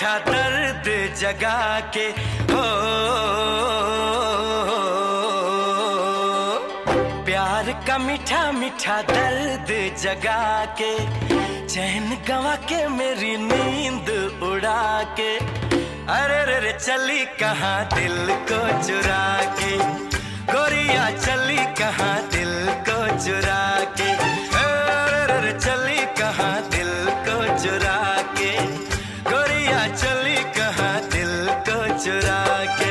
मीठा दर्द जगा के हो, प्यार का मीठा मीठा दर्द जगा के, चैन गवा के मेरी नींद उड़ा के, अरे रे रे चली कहाँ दिल को चुरा के, गोरिया चली कहाँ दिल को चुरा के, अरे रे चली कहाँ दिल को चुरा के, गोरिया चली कहाँ दिल को चुरा के।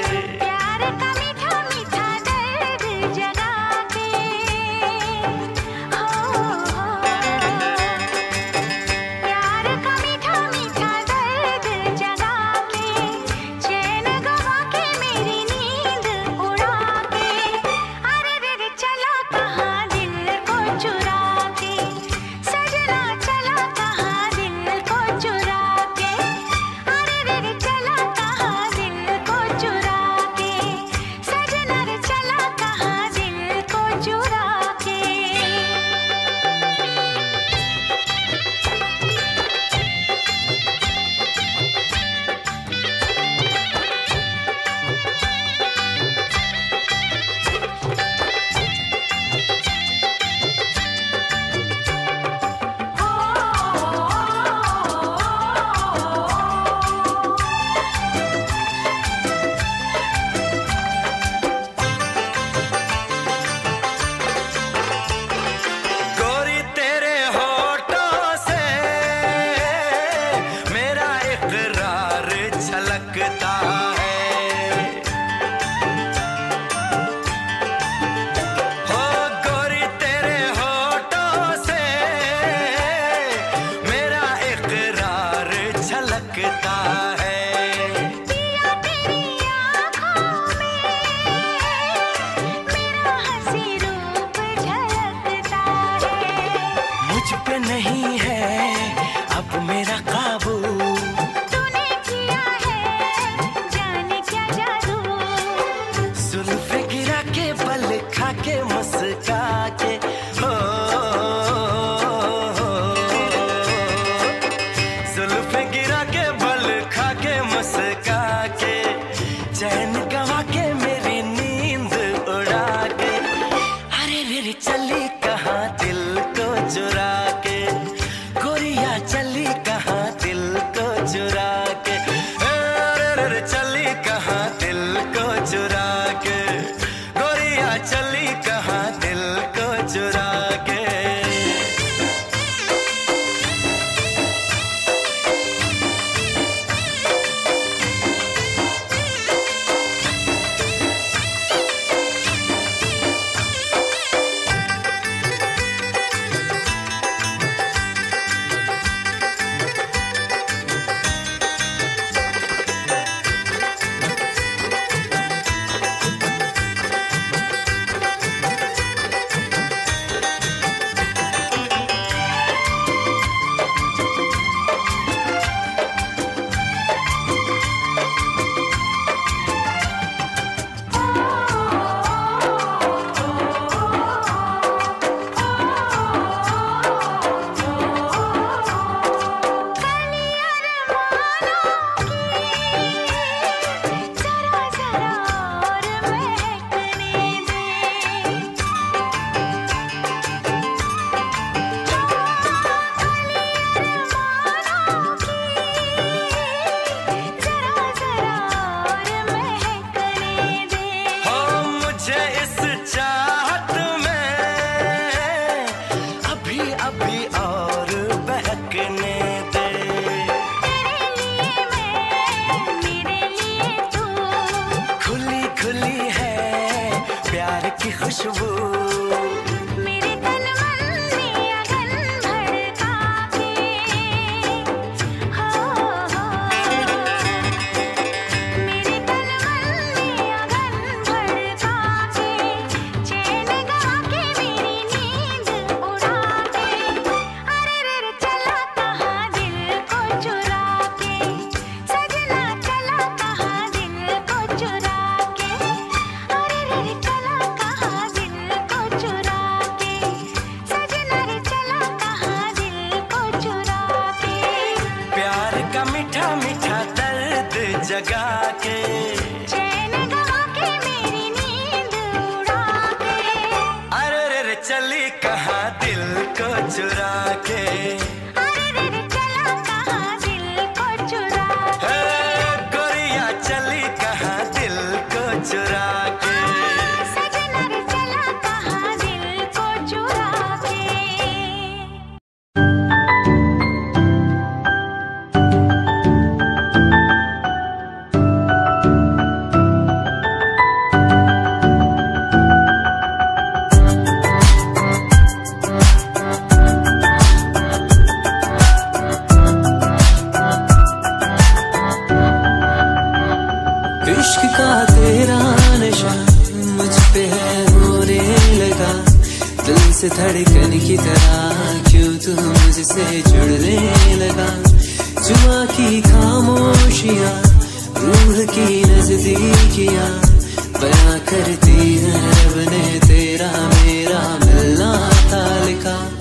नहीं है अब मेरा काबू, तूने किया है जाने क्या जादू, जुल्फे गिरा के बल खा के मुस्का के हो, जुल्फे गिरा के बल खा के मुस्का के, चैन गवा के मेरी नींद उड़ा के, अरे रे चली कहाँ दिल को चुरा के, गोरिया चली कहाँ दिल को चुरा के, अरे चली कहाँ दिल को चुरा के, गोरिया चली कहाँ दिल को चुरा के। की खुशबू मेरे तन मन में अगन भड़का के, हो मेरे तन मन में अगन भड़का के, चैन गवा के मेरी नींद उड़ा के, अरे रे चला कहाँ दिल को चुरा के, सजना चला कहाँ दिल को चुरा के, अरे रे चला कहाँ दिल को जगा के, चैन गवा के मेरी नींद उड़ा के। अरे रे रे चली कहाँ दिल को चुरा के, अरे रे रे चला कहाँ दिल को चुरा के। गोरिया चली कहाँ दिल को चुरा के। सजना रे चला कहाँ दिल को चुरा के। इश्क का तेरा नशा मुझ पे है होने लगा, दिल से धड़कन की तरह क्यों तू मुझसे जुड़ने लगा। जुआ की खामोशियाँ रूह की नजदीकियाँ बयां करती है रब ने तेरा मेरा मिलना था लिखा।